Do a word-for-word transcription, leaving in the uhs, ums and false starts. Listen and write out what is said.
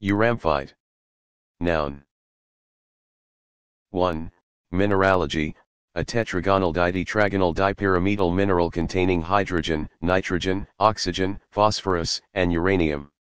Uramphite. Noun. one. Mineralogy, a tetragonal ditetragonal dipyramidal mineral containing hydrogen, nitrogen, oxygen, phosphorus, and uranium.